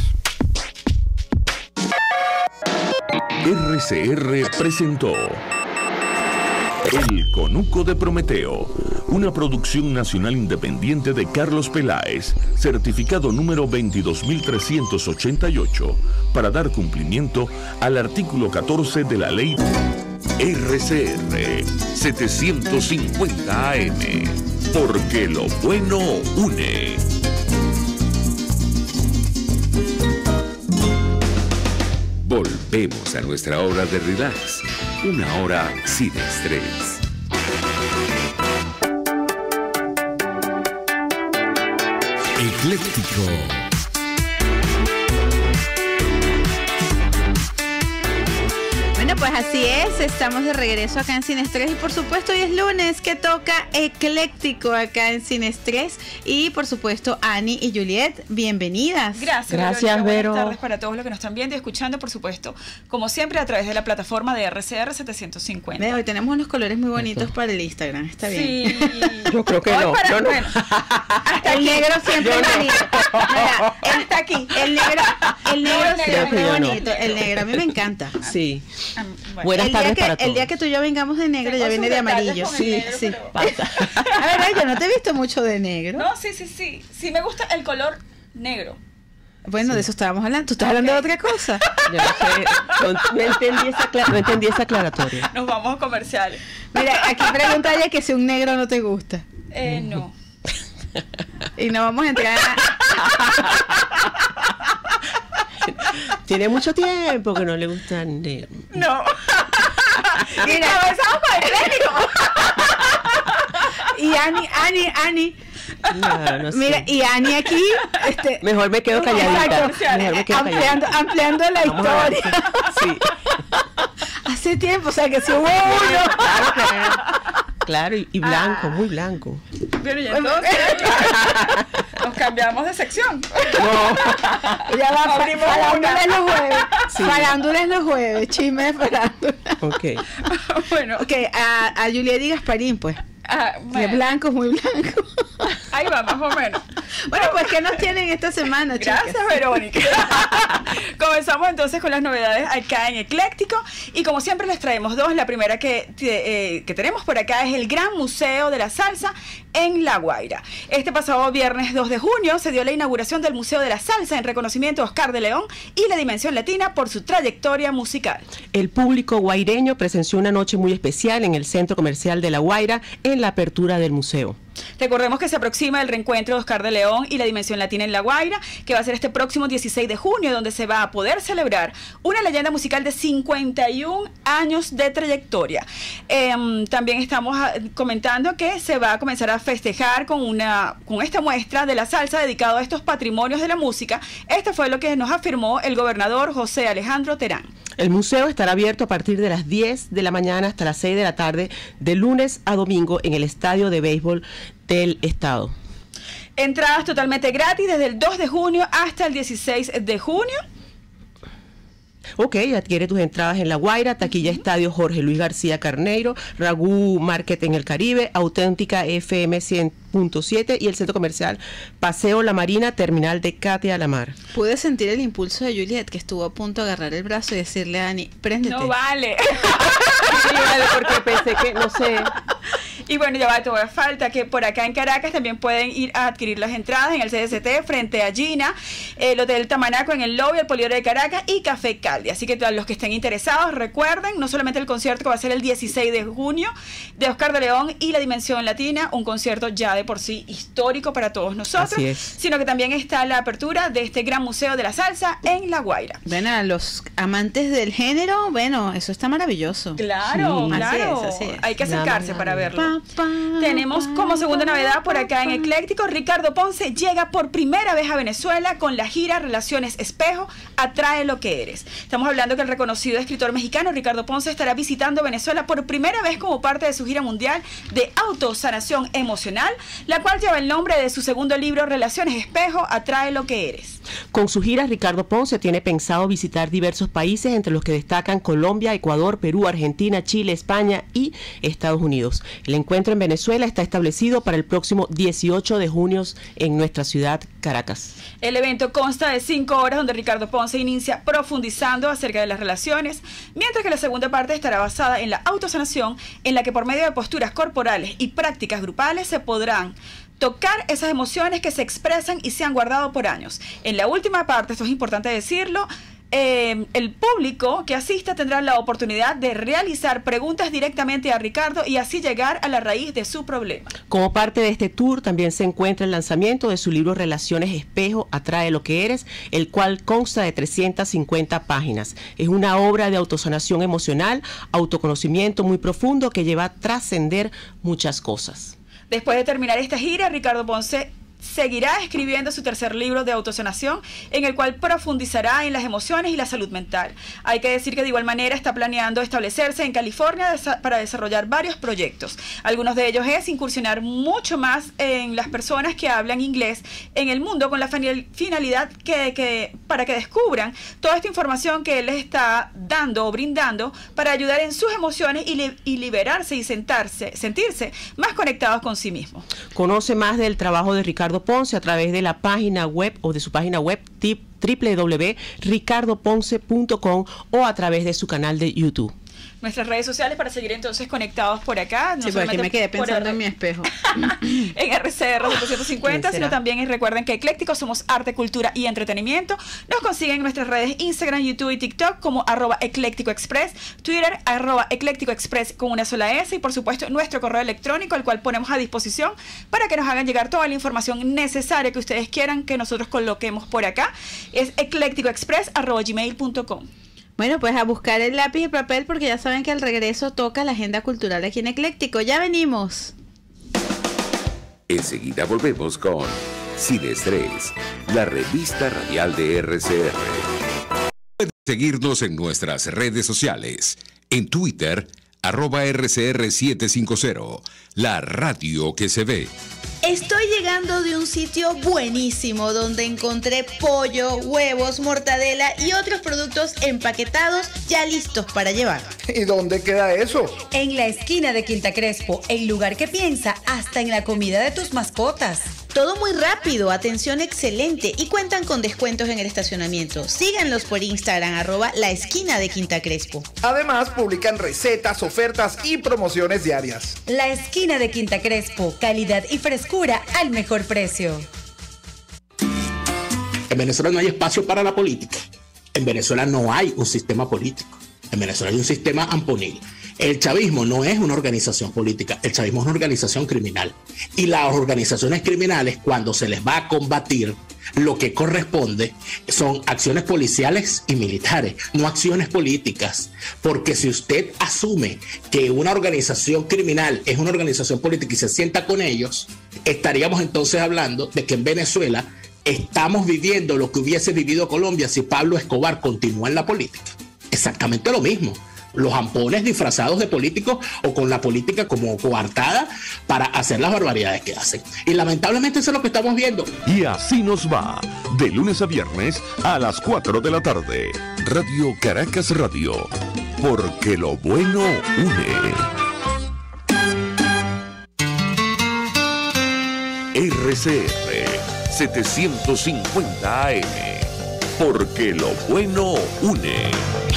RCR presentó El Conuco de Prometeo, una producción nacional independiente de Carlos Peláez, certificado número 22388, para dar cumplimiento al artículo 14 de la ley RCR 750 AM, porque lo bueno une. Volvemos a nuestra hora de relax, una hora sin estrés. Ecléctico. Bueno, pues así es, estamos de regreso acá en Sin Estrés y por supuesto hoy es lunes que toca ecléctico acá en Sin Estrés y por supuesto Ani y Juliet, bienvenidas. Gracias, Vero. Buenas tardes para todos los que nos están viendo y escuchando, por supuesto, como siempre a través de la plataforma de RCR 750. Hoy tenemos unos colores muy bonitos para el Instagram, está bien. Sí. Yo creo que no. Bueno, hasta el negro siempre es bonito. Mira, hasta aquí. El negro siempre es bonito. El negro a mí me encanta. Sí. Bueno, Buenas tardes para todos. El día que tú y yo vengamos de negro, Tengo ya viene de amarillo. Sí, Negro, sí. Pasa. A ver, yo no te he visto mucho de negro. No, sí. Sí me gusta el color negro. Bueno, de eso estábamos hablando. ¿Tú estás hablando de otra cosa? Yo no entendí esa aclaratoria. Nos vamos a comerciales. Mira, aquí pregunta ella que si un negro no te gusta. No. Y no vamos a entrar Tiene mucho tiempo que no le gusta el negro. No. Mira, comenzamos con el clérigo. Y Ani. No Mira, sé. y Ani aquí. Mejor me quedo calladita. Mejor me quedo Ampliando la Vamos a ver. historia. Sí. Hace tiempo, o sea que si hubo uno. Claro, y blanco, muy blanco. Pero ya entonces nos cambiamos de sección. No. Ya va, Abrimos farándula en los jueves. Sí. Farándula en los jueves, chisme de farándula. Ok. Bueno, Ok, a Juliet y Gasparín, pues. De bueno, blanco, muy blanco. ahí va, más o menos. Bueno, pues, ¿qué nos tienen esta semana, chicas? Gracias, Verónica. Comenzamos entonces con las novedades acá en Ecléctico y como siempre les traemos dos. La primera que tenemos por acá es el Gran Museo de la Salsa en La Guaira. Este pasado viernes 2 de junio se dio la inauguración del Museo de la Salsa en reconocimiento a Oscar de León y la Dimensión Latina por su trayectoria musical. El público guaireño presenció una noche muy especial en el Centro Comercial de La Guaira en la apertura del museo. Recordemos que se aproxima el reencuentro de Oscar de León y la Dimensión Latina en La Guaira, que va a ser este próximo 16 de junio, donde se va a poder celebrar una leyenda musical de 51 años de trayectoria. También estamos comentando que se va a comenzar a festejar con esta muestra de la salsa dedicado a estos patrimonios de la música. Esto fue lo que nos afirmó el gobernador José Alejandro Terán. El museo estará abierto a partir de las 10 de la mañana hasta las 6 de la tarde, de lunes a domingo, en el Estadio de Béisbol del Estado. Entradas totalmente gratis desde el 2 de junio hasta el 16 de junio. Ok, adquiere tus entradas en La Guaira, Taquilla Estadio Jorge Luis García Carneiro, Ragú Market en el Caribe, Auténtica FM 100.7 y el Centro Comercial Paseo La Marina, Terminal de Catia La Mar. Pude sentir el impulso de Juliet, que estuvo a punto de agarrar el brazo y decirle a Ani, préndete. No vale. Sí, vale, porque pensé que, no sé. Y bueno, ya va, todavía falta que por acá en Caracas también pueden ir a adquirir las entradas en el CDCT frente a Gina, el Hotel Tamanaco en el lobby, el Poliedro de Caracas y Café Caldi. Así que todos los que estén interesados, recuerden, no solamente el concierto que va a ser el 16 de junio de Oscar de León y la Dimensión Latina, un concierto ya de por sí histórico para todos nosotros, Así es. sino que también está la apertura de este Gran Museo de la Salsa en La Guaira. Bueno, a los amantes del género, bueno, eso está maravilloso. Claro, Sí. claro. Así es. Hay que acercarse para verlo. Pa, pa, Tenemos como segunda novedad por acá en Ecléctico, Ricardo Ponce llega por primera vez a Venezuela con la gira Relaciones Espejo, Atrae lo que eres. Estamos hablando que el reconocido escritor mexicano Ricardo Ponce estará visitando Venezuela por primera vez como parte de su gira mundial de autosanación emocional, la cual lleva el nombre de su segundo libro Relaciones Espejo, Atrae lo que eres. Con su gira, Ricardo Ponce tiene pensado visitar diversos países, entre los que destacan Colombia, Ecuador, Perú, Argentina, Chile, España y Estados Unidos. El encuentro en Venezuela está establecido para el próximo 18 de junio en nuestra ciudad, Caracas. El evento consta de 5 horas donde Ricardo Ponce inicia profundizando acerca de las relaciones, mientras que la segunda parte estará basada en la autosanación, en la que por medio de posturas corporales y prácticas grupales se podrán tocar esas emociones que se expresan y se han guardado por años. En la última parte, esto es importante decirlo, el público que asista tendrá la oportunidad de realizar preguntas directamente a Ricardo y así llegar a la raíz de su problema. Como parte de este tour también se encuentra el lanzamiento de su libro Relaciones Espejo, Atrae lo que eres, el cual consta de 350 páginas. Es una obra de autosanación emocional, autoconocimiento muy profundo que lleva a trascender muchas cosas. Después de terminar esta gira, Ricardo Ponce seguirá escribiendo su tercer libro de autosanación, en el cual profundizará en las emociones y la salud mental. Hay que decir que de igual manera está planeando establecerse en California para desarrollar varios proyectos. Algunos de ellos es incursionar mucho más en las personas que hablan inglés en el mundo, con la finalidad para que descubran toda esta información que él les está dando o brindando para ayudar en sus emociones y liberarse y sentirse más conectados con sí mismos. Conoce más del trabajo de Ricardo Ponce a través de la página web o de su página web www.ricardoponce.com o a través de su canal de YouTube. Nuestras redes sociales para seguir entonces conectados por acá. No sí, porque me quedé pensando en mi espejo. En RCR 250, sino también recuerden que Ecléctico somos arte, cultura y entretenimiento. Nos consiguen en nuestras redes Instagram, YouTube y TikTok como @eclécticoexpress, Twitter @eclécticoexpress con una sola S, y por supuesto nuestro correo electrónico, el cual ponemos a disposición para que nos hagan llegar toda la información necesaria que ustedes quieran que nosotros coloquemos por acá. Es eclécticoexpress@gmail.com. Bueno, pues a buscar el lápiz y papel, porque ya saben que al regreso toca la agenda cultural aquí en Ecléctico. Ya venimos. Enseguida volvemos con Sin Estrés, la revista radial de RCR. Pueden seguirnos en nuestras redes sociales. En Twitter, @RCR750, la radio que se ve. Estoy llegando de un sitio buenísimo donde encontré pollo, huevos, mortadela y otros productos empaquetados ya listos para llevar. ¿Y dónde queda eso? En la esquina de Quinta Crespo, el lugar que piensa hasta en la comida de tus mascotas. Todo muy rápido, atención excelente y cuentan con descuentos en el estacionamiento. Síganlos por Instagram, @la esquina de Quinta Crespo. Además, publican recetas, ofertas y promociones diarias. La esquina de Quinta Crespo, calidad y frescura al mejor precio. En Venezuela no hay espacio para la política. En Venezuela no hay un sistema político. En Venezuela hay un sistema amponil. El chavismo no es una organización política, el chavismo es una organización criminal. Y las organizaciones criminales, cuando se les va a combatir, lo que corresponde son acciones policiales y militares, no acciones políticas. Porque si usted asume que una organización criminal es una organización política y se sienta con ellos, estaríamos entonces hablando de que en Venezuela estamos viviendo lo que hubiese vivido Colombia si Pablo Escobar continúa en la política. Exactamente lo mismo. Los ampones disfrazados de políticos o con la política como coartada para hacer las barbaridades que hacen. Y lamentablemente eso es lo que estamos viendo. Y así nos va, de lunes a viernes a las 4 de la tarde. Radio Caracas Radio, porque lo bueno une. RCR 750 AM, porque lo bueno une.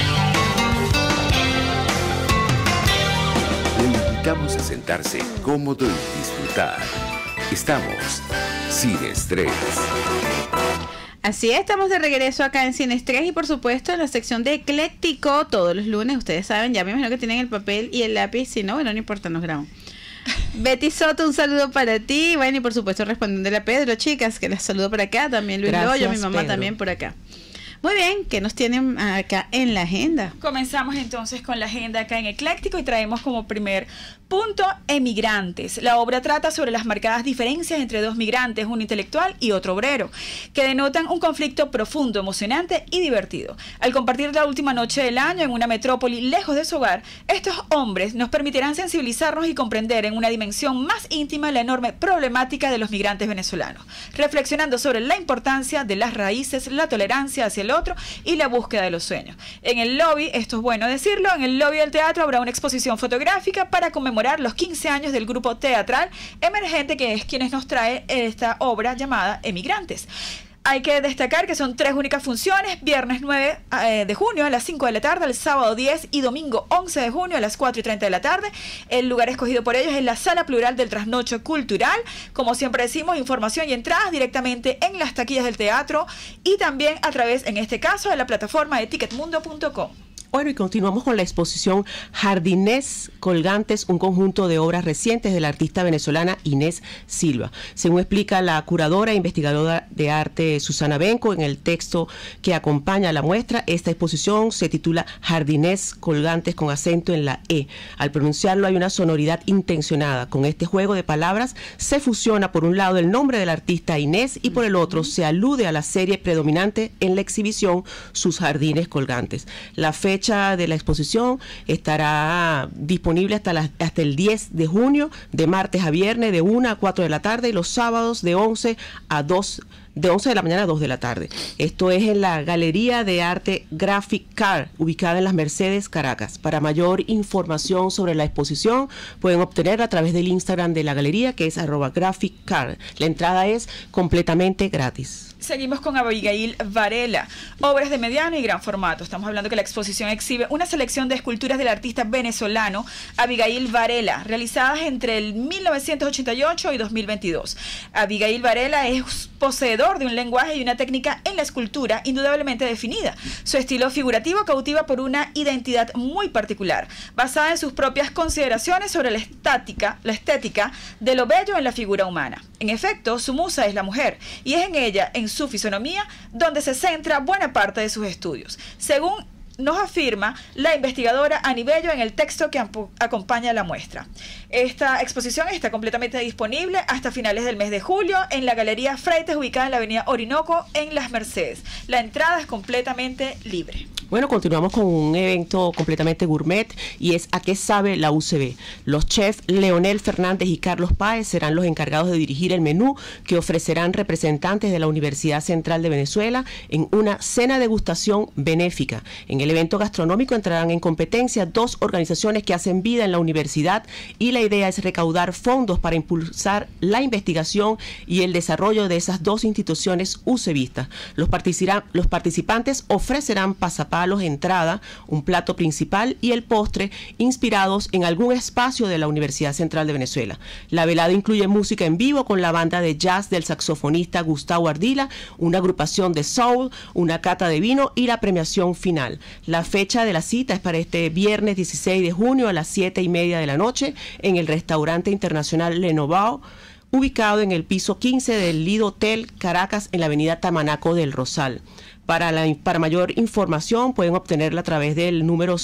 Invitamos a sentarse cómodo y disfrutar. Estamos Sin Estrés. Así es, estamos de regreso acá en Sin Estrés y por supuesto en la sección de Ecléctico todos los lunes. Ustedes saben, ya me imagino que tienen el papel y el lápiz. Si no, bueno, no importa, nos grabamos. Betty Soto, un saludo para ti. Bueno, y por supuesto respondiéndole a Pedro, chicas, que las saludo por acá. También Luis Loyo, mi mamá Pedro. También por acá. Muy bien, ¿qué nos tienen acá en la agenda? Comenzamos entonces con la agenda acá en Ecléctico y traemos como primer punto Emigrantes. La obra trata sobre las marcadas diferencias entre dos migrantes, un intelectual y otro obrero, que denotan un conflicto profundo, emocionante y divertido. Al compartir la última noche del año en una metrópoli lejos de su hogar, estos hombres nos permitirán sensibilizarnos y comprender en una dimensión más íntima la enorme problemática de los migrantes venezolanos, reflexionando sobre la importancia de las raíces, la tolerancia hacia el otro y la búsqueda de los sueños. En el lobby, esto es bueno decirlo, en el lobby del teatro habrá una exposición fotográfica para conmemorar los 15 años del grupo teatral emergente, que es quienes nos trae esta obra llamada Emigrantes. Hay que destacar que son 3 únicas funciones: viernes 9 de junio a las 5 de la tarde, el sábado 10 y domingo 11 de junio a las 4:30 de la tarde. El lugar escogido por ellos es la Sala Plural del Trasnocho Cultural. Como siempre decimos, información y entradas directamente en las taquillas del teatro y también a través, en este caso, de la plataforma de ticketmundo.com. Bueno, y continuamos con la exposición Jardines Colgantes, un conjunto de obras recientes de la artista venezolana Inés Silva. Según explica la curadora e investigadora de arte Susana Benco en el texto que acompaña a la muestra, esta exposición se titula Jardines Colgantes con acento en la E. Al pronunciarlo hay una sonoridad intencionada. Con este juego de palabras se fusiona por un lado el nombre del artista Inés y por el otro se alude a la serie predominante en la exhibición, Sus Jardines Colgantes. La fecha de la exposición estará disponible hasta el 10 de junio, de martes a viernes, de 1 a 4 de la tarde, y los sábados de 11 de la mañana a 2 de la tarde. Esto es en la Galería de Arte Graphic Car, ubicada en Las Mercedes, Caracas. Para mayor información sobre la exposición, pueden obtenerla a través del Instagram de la galería, que es @graphiccar. La entrada es completamente gratis. Seguimos con Abigail Varela, obras de mediano y gran formato. Estamos hablando que la exposición exhibe una selección de esculturas del artista venezolano Abigail Varela, realizadas entre el 1988 y 2022. Abigail Varela es poseedor de un lenguaje y una técnica en la escultura indudablemente definida. Su estilo figurativo cautiva por una identidad muy particular, basada en sus propias consideraciones sobre la estética de lo bello en la figura humana. En efecto, su musa es la mujer, y es en ella, en su fisonomía, donde se centra buena parte de sus estudios, según nos afirma la investigadora Ani Bello en el texto que acompaña la muestra. Esta exposición está completamente disponible hasta finales del mes de julio en la Galería Freites, ubicada en la avenida Orinoco, en Las Mercedes. La entrada es completamente libre. Bueno, continuamos con un evento completamente gourmet, y es ¿A qué sabe la UCB? Los chefs Leonel Fernández y Carlos Páez serán los encargados de dirigir el menú que ofrecerán representantes de la Universidad Central de Venezuela en una cena degustación benéfica. En el evento gastronómico entrarán en competencia 2 organizaciones que hacen vida en la universidad, y la idea es recaudar fondos para impulsar la investigación y el desarrollo de esas 2 instituciones UCBistas. Los participantes ofrecerán pasapalos, entrada, un plato principal y el postre inspirados en algún espacio de la Universidad Central de Venezuela. La velada incluye música en vivo con la banda de jazz del saxofonista Gustavo Ardila, una agrupación de soul, una cata de vino y la premiación final. La fecha de la cita es para este viernes 16 de junio a las 7:30 de la noche en el restaurante internacional Lenovao, ubicado en el piso 15 del Lido Hotel Caracas, en la avenida Tamanaco del Rosal. Para mayor información pueden obtenerla a través del número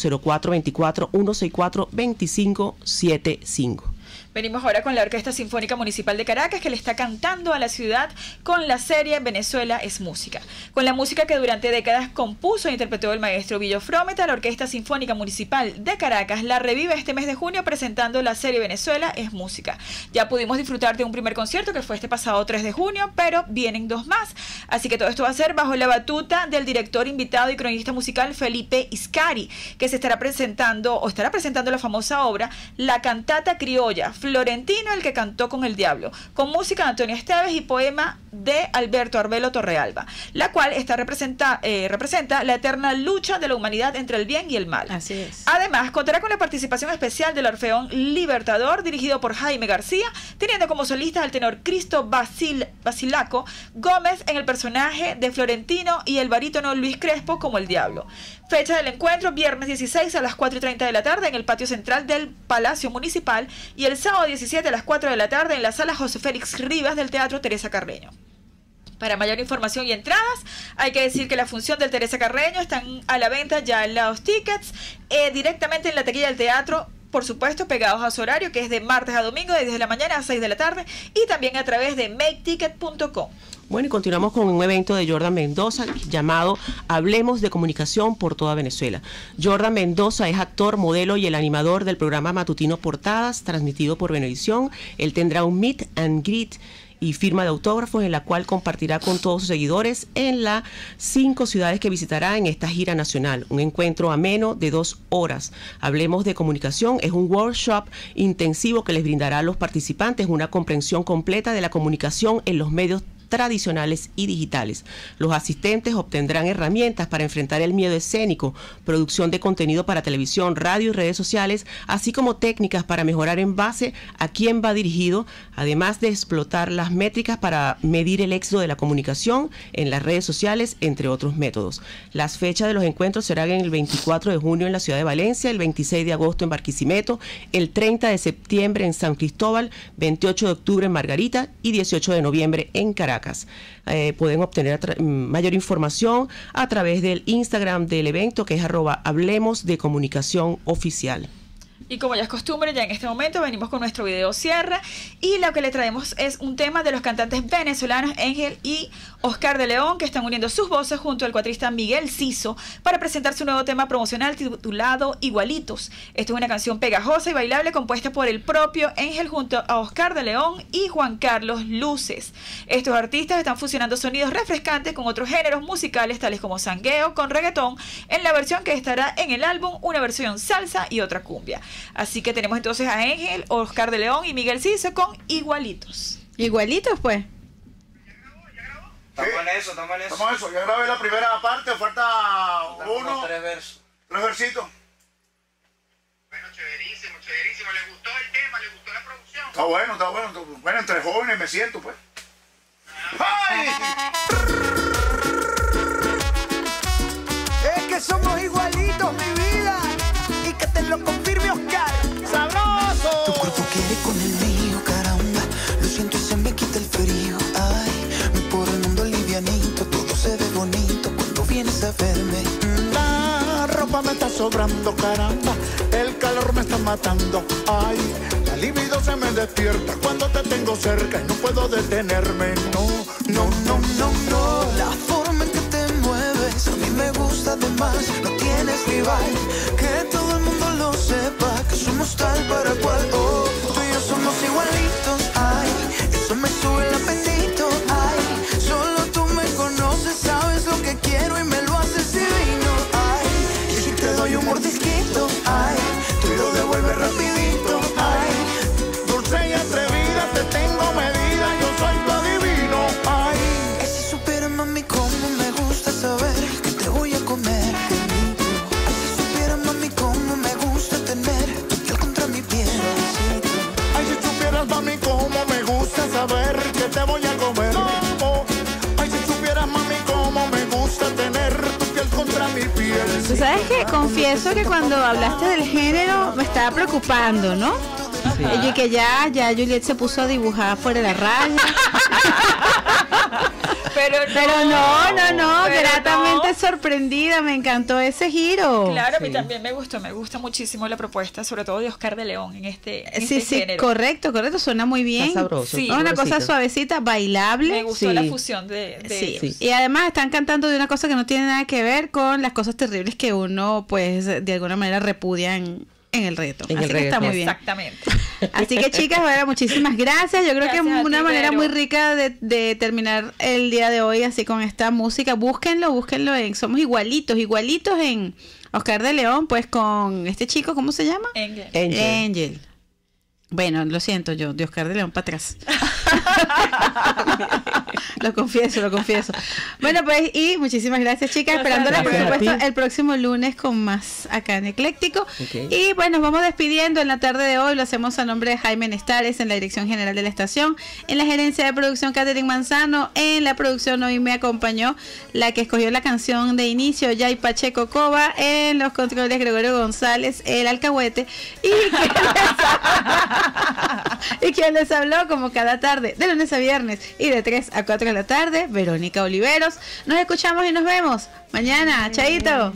0424-164-2575. Venimos ahora con la Orquesta Sinfónica Municipal de Caracas, que le está cantando a la ciudad con la serie Venezuela es Música. Con la música que durante décadas compuso e interpretó el maestro Villo Frometa, la Orquesta Sinfónica Municipal de Caracas la revive este mes de junio presentando la serie Venezuela es Música. Ya pudimos disfrutar de un primer concierto que fue este pasado 3 de junio, pero vienen 2 más. Así que todo esto va a ser bajo la batuta del director invitado y cronista musical Felipe Iscari, que estará presentando la famosa obra La Cantata Criolla, Florentino el que cantó con el diablo, con música de Antonio Esteves y poema de Alberto Arbelo Torrealba, la cual representa la eterna lucha de la humanidad entre el bien y el mal. Así es. Además, contará con la participación especial del Orfeón Libertador, dirigido por Jaime García, teniendo como solista al tenor Cristo Basilaco Gómez en el personaje de Florentino y el barítono Luis Crespo como el diablo. Fecha del encuentro, viernes 16 a las 4:30 de la tarde en el patio central del Palacio Municipal, y el sábado 17 a las 4 de la tarde en la sala José Félix Rivas del Teatro Teresa Carreño. Para mayor información y entradas, hay que decir que la función del Teresa Carreño están a la venta ya en los tickets, directamente en la taquilla del teatro, por supuesto pegados a su horario, que es de martes a domingo de 10 de la mañana a 6 de la tarde, y también a través de maketicket.com. Bueno, y continuamos con un evento de Jordan Mendoza llamado Hablemos de Comunicación por toda Venezuela. Jordan Mendoza es actor, modelo y el animador del programa matutino Portadas, transmitido por Venevisión. Él tendrá un meet and greet y firma de autógrafos, en la cual compartirá con todos sus seguidores en las 5 ciudades que visitará en esta gira nacional. Un encuentro ameno de 2 horas. Hablemos de Comunicación es un workshop intensivo que les brindará a los participantes una comprensión completa de la comunicación en los medios tradicionales y digitales. Los asistentes obtendrán herramientas para enfrentar el miedo escénico, producción de contenido para televisión, radio y redes sociales, así como técnicas para mejorar en base a quién va dirigido, además de explotar las métricas para medir el éxito de la comunicación en las redes sociales, entre otros métodos. Las fechas de los encuentros serán el 24 de junio en la ciudad de Valencia, el 26 de agosto en Barquisimeto, el 30 de septiembre en San Cristóbal, 28 de octubre en Margarita y 18 de noviembre en Caracas. Pueden obtener mayor información a través del Instagram del evento, que es @Hablemos de Comunicación Oficial. Y como ya es costumbre, ya en este momento venimos con nuestro video cierre, y lo que le traemos es un tema de los cantantes venezolanos Ángel y Oscar de León, que están uniendo sus voces junto al cuatrista Miguel Ciso para presentar su nuevo tema promocional titulado Igualitos. Esta es una canción pegajosa y bailable compuesta por el propio Ángel junto a Oscar de León y Juan Carlos Luces. Estos artistas están fusionando sonidos refrescantes con otros géneros musicales tales como sangueo con reggaetón en la versión que estará en el álbum, una versión salsa y otra cumbia. Así que tenemos entonces a Ángel, Oscar de León y Miguel Ciso con Igualitos. Igualitos, pues. Estamos en eso. Estamos en eso. Ya grabé la primera parte, falta uno. 3 versos. 3 versitos. Bueno, chéverísimo. ¿Le gustó el tema? ¿Le gustó la producción? Está bueno. Bueno, entre jóvenes me siento, pues. ¡Ay! Es que somos igualitos, mi vida. Y que te lo confirme Oscar. ¡Sabroso! Tu cuerpo quiere con el mío, caramba. Lo siento y se me quita el frío. Ay, me por el mundo livianito. Todo se ve bonito cuando vienes a verme. La ropa me está sobrando, caramba. El calor me está matando. Ay, la libido se me despierta cuando te tengo cerca y no puedo detenerme. No. La forma en que te mueves a mí me gusta de más. No tienes rival. Que todo el mundo lo sepa, que somos tal para cual. Oh, tú y yo somos igualitos. Ay, eso me sube el apetito. Ay, solo tú me conoces, sabes lo que quiero y me lo haces divino. Ay, y si te doy un mordisquito, ay, tú lo devuelves rapidito. Ay, dulce y atrevida, te tengo medida, yo soy tu adivino. Ay, y si supieras, mami, cómo me gusta saber que te voy a comer. Mami, cómo me gusta saber que te voy a comer. Ay, si supieras, mami, cómo me gusta tener tu piel contra mi piel. Tú sabes que confieso que cuando hablaste del género me estaba preocupando, ¿no? Sí. Y que ya Juliet se puso a dibujar fuera de la raya. Pero no, gratamente sorprendida, me encantó ese giro. Claro, a mí también me gusta muchísimo la propuesta, sobre todo de Oscar de León en este género. Correcto, suena muy bien. Está sabroso. Sí. Una cosa suavecita, bailable. Me gustó la fusión de ellos. Y además están cantando de una cosa que no tiene nada que ver con las cosas terribles que uno, pues, de alguna manera repudia en el reto. Así que está muy bien. Exactamente. Así que, chicas, bueno, muchísimas gracias. Yo creo que es una manera muy rica de terminar el día de hoy así con esta música. Búsquenlo en Somos Igualitos en Oscar de León, pues con este chico, ¿cómo se llama? Angel. Bueno, lo siento yo, de Oscar de León para atrás. Lo confieso. Bueno, pues, y muchísimas gracias, chicas. Esperándolas, por supuesto, el próximo lunes con más acá en Ecléctico. Okay. Y bueno, nos vamos despidiendo en la tarde de hoy. Lo hacemos a nombre de Jaime Nestares en la dirección general de la estación, en la gerencia de producción Catherine Manzano, en la producción hoy me acompañó la que escogió la canción de inicio, Yay Pacheco Cova, en los controles Gregorio González, el alcahuete, y quien les habló como cada tarde, de lunes a viernes y de 3 a 4 de la tarde, Verónica Oliveros. Nos escuchamos y nos vemos mañana. Chaito.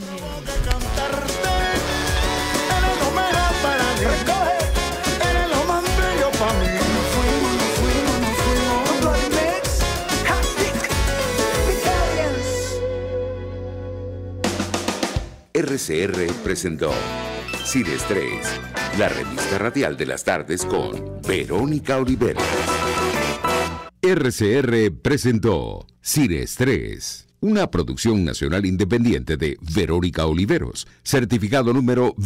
RCR presentó Sin Estrés, la revista radial de las tardes con Verónica Oliveros. RCR presentó Sin Estrés, una producción nacional independiente de Verónica Oliveros, certificado número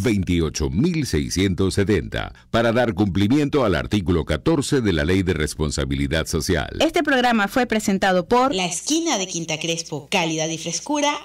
28670, para dar cumplimiento al artículo 14 de la Ley de Responsabilidad Social. Este programa fue presentado por La Esquina de Quinta Crespo, calidad y frescura